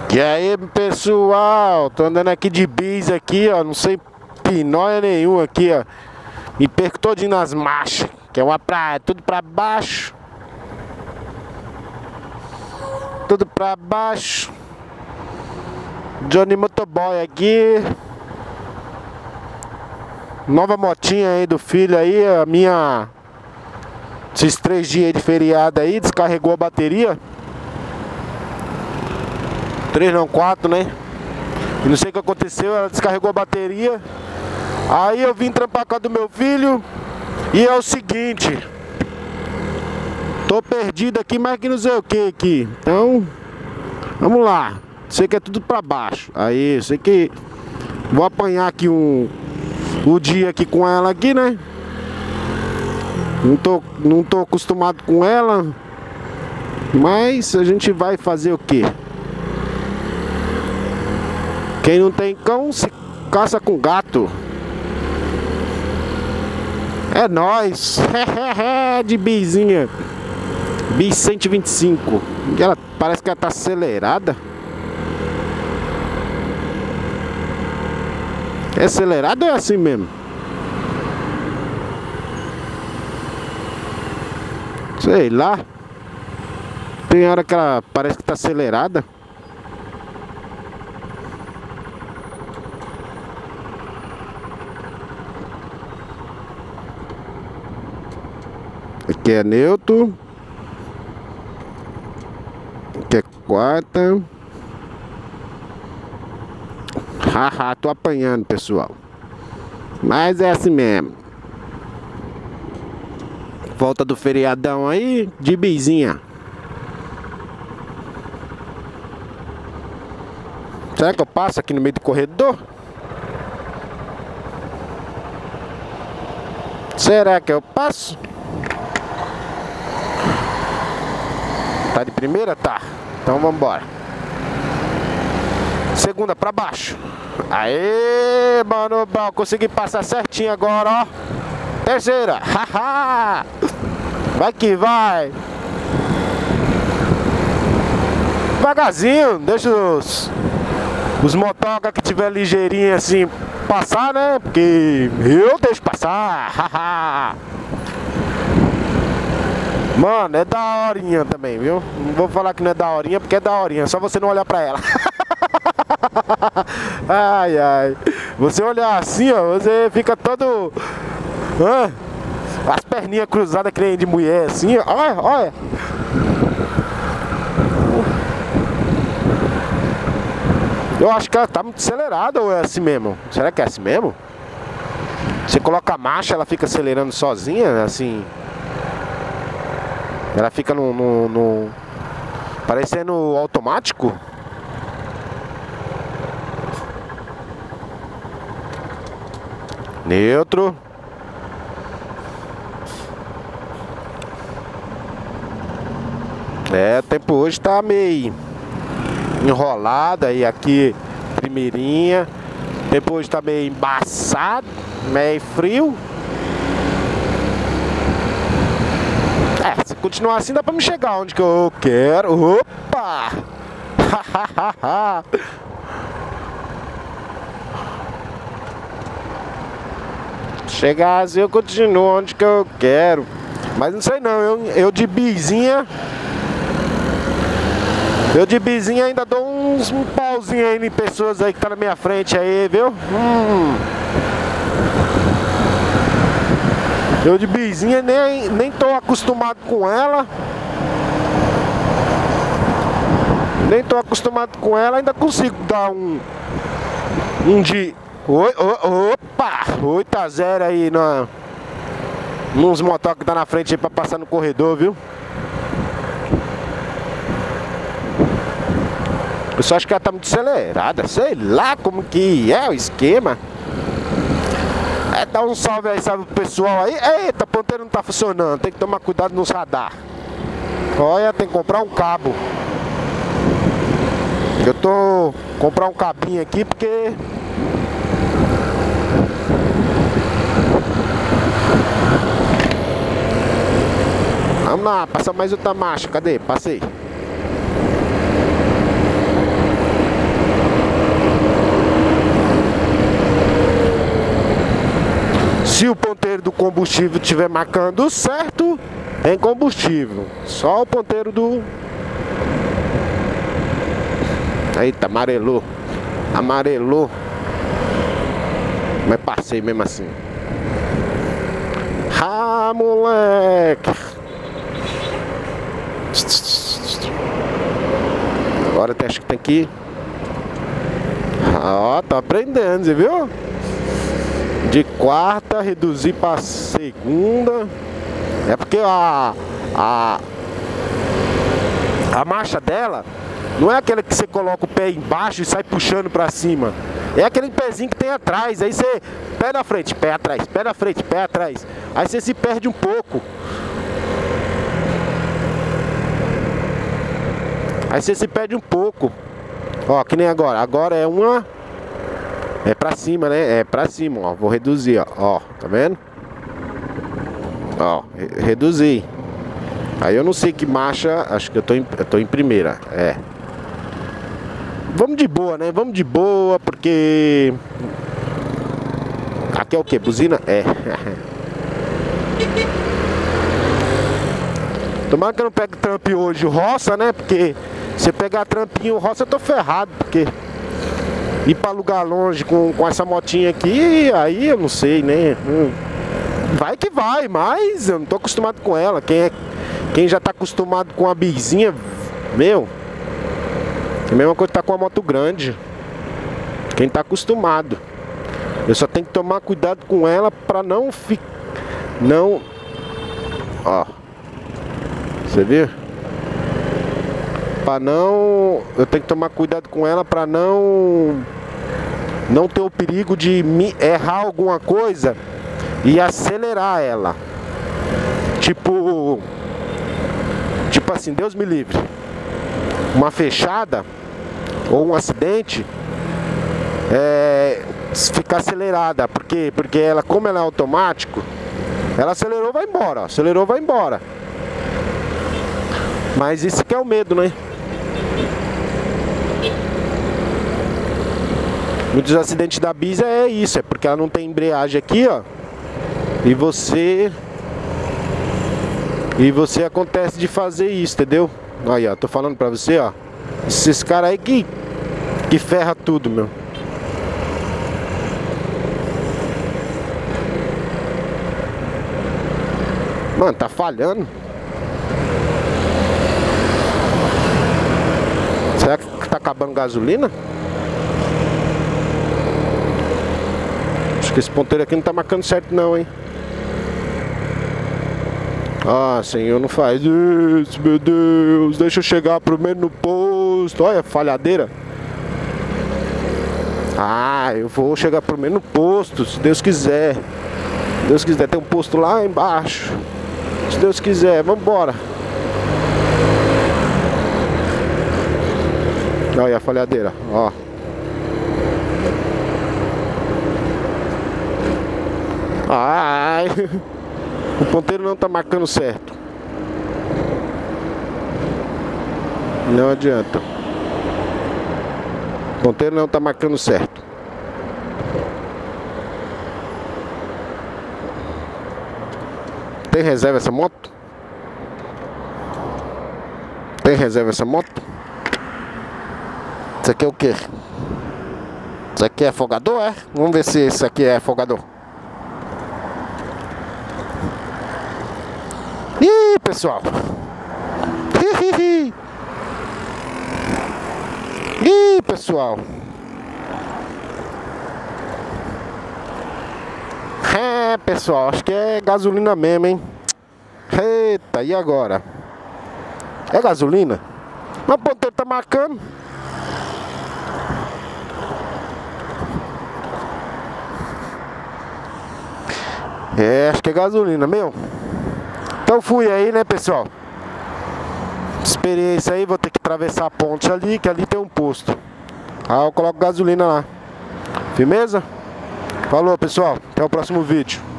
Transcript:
E aí, pessoal, tô andando aqui de bis aqui, ó, não sei pinóia nenhuma aqui, ó. Me perco todinho nas marchas, que é uma praia, tudo pra baixo. Tudo pra baixo. Johnny Motoboy aqui. Nova motinha aí do filho aí, a minha... Esses 3 dias de feriado aí, descarregou a bateria. 3 não, 4, né? E não sei o que aconteceu, ela descarregou a bateria. Aí eu vim trampar com a do meu filho. E é o seguinte, tô perdido aqui, mas que não sei o que aqui. Então, vamos lá. Sei que é tudo pra baixo. Aí, sei que vou apanhar aqui o dia aqui com ela aqui, né? Não tô acostumado com ela. Mas a gente vai fazer o quê? Quem não tem cão se caça com gato. É nóis. De bizinha. Bis 125. Ela parece que ela tá acelerada. É acelerada ou é assim mesmo? Sei lá. Tem hora que ela parece que tá acelerada. Aqui é neutro. Aqui é quarta. Haha, tô apanhando, pessoal. Mas é assim mesmo. Volta do feriadão aí, de bizinha. Será que eu passo aqui no meio do corredor? Será que eu passo? Tá de primeira? Tá. Então vamos embora. Segunda pra baixo. Aê, mano, bom, consegui passar certinho agora, ó. Terceira. Haha. Vai que vai. Devagarzinho, deixa os motoca que tiver ligeirinho assim passar, né? Porque eu deixo passar. Haha. Mano, é daorinha também, viu? Não vou falar que não é daorinha, porque é daorinha, só você não olhar pra ela. Ai, ai. Você olhar assim, ó, você fica todo... as perninhas cruzadas que nem de mulher, assim, ó. Olha, olha. Eu acho que ela tá muito acelerada, ou é assim mesmo? Será que é assim mesmo? Você coloca a marcha, ela fica acelerando sozinha, assim... Ela fica no parecendo automático. Neutro. É, o tempo hoje tá meio enrolado. Aí aqui, primeirinha. O tempo hoje tá meio embaçado, meio frio. É, se continuar assim dá pra me chegar onde que eu quero. Opa! Chegar assim eu continuo onde que eu quero. Mas não sei não, eu de bizinha. Eu de bizinha ainda dou um pauzinho aí em pessoas aí que tá na minha frente aí, viu? Eu de bizinha nem tô acostumado com ela. Nem tô acostumado com ela, ainda consigo dar um de... Opa! 8-0 aí nos motos que tá na frente aí pra passar no corredor, viu? Eu só acho que ela tá muito acelerada, sei lá como que é o esquema. É, dá um salve aí, salve pro pessoal aí. Eita, a ponteira não tá funcionando, tem que tomar cuidado nos radar. Olha, tem que comprar um cabo. Eu tô comprar um cabinho aqui porque... Vamos lá, passa mais outra marcha, cadê? Passei. combustível estiver marcando certo, tem combustível. Só o ponteiro do... Eita, amarelou. Amarelou. Mas passei mesmo assim. Ah, moleque. Agora acho que tem que ir. Ó, tá aprendendo, você viu? De quarta, reduzir pra segunda. É porque a marcha dela não é aquela que você coloca o pé embaixo e sai puxando pra cima. É aquele pezinho que tem atrás. Aí você, pé na frente, pé atrás, pé na frente, pé atrás. Aí você se perde um pouco. Aí você se perde um pouco. Ó, que nem agora. Agora é uma... É pra cima, né? É pra cima, ó. Vou reduzir, ó. Ó, tá vendo? Ó, reduzir. Aí eu não sei que marcha. Acho que eu tô em primeira. É. Vamos de boa, né? Vamos de boa, porque... Aqui é o que? Buzina? É. Tomara que eu não pegue trampo hoje roça, né? Porque se eu pegar trampinho roça eu tô ferrado. Porque ir pra lugar longe com essa motinha aqui, aí eu não sei, né? Vai que vai, mas eu não tô acostumado com ela. Quem já tá acostumado com a bizinha, meu, é a mesma coisa que tá com a moto grande. Quem tá acostumado. Eu só tenho que tomar cuidado com ela pra não ficar... Não... Ó. Você viu? Pra não... Eu tenho que tomar cuidado com ela pra não ter o perigo de errar alguma coisa e acelerar ela. Tipo assim, Deus me livre. Uma fechada ou um acidente ficar acelerada. Por quê? Porque ela, como ela é automático, ela acelerou, vai embora. Acelerou, vai embora. Mas isso que é o medo, né? Muitos acidentes da Bisa é isso, é porque ela não tem embreagem aqui, ó. E você acontece de fazer isso, entendeu? Aí, ó, tô falando pra você, ó. Esses caras aí que ferra tudo, meu. Mano, tá falhando. Será que tá acabando gasolina? Acho que esse ponteiro aqui não tá marcando certo não, hein? Ah, senhor, não faz isso, meu Deus. Deixa eu chegar primeiro no posto. Olha, falhadeira. Ah, eu vou chegar primeiro no posto, se Deus quiser. Se Deus quiser, tem um posto lá embaixo. Se Deus quiser, vamos embora. Olha a falhadeira, ó. Ai, o ponteiro não tá marcando certo. Não adianta. O ponteiro não tá marcando certo. Tem reserva essa moto? Tem reserva essa moto? Isso aqui é o quê? Isso aqui é afogador, é? Vamos ver se isso aqui é afogador. Ih, pessoal. Ih, pessoal. É, pessoal, acho que é gasolina mesmo, hein? Eita, e agora? É gasolina? Mas o ponteiro tá marcando. É, acho que é gasolina mesmo. Então fui aí, né, pessoal? Experiência aí, vou ter que atravessar a ponte ali, que ali tem um posto. Aí eu coloco gasolina lá. Firmeza? Falou, pessoal. Até o próximo vídeo.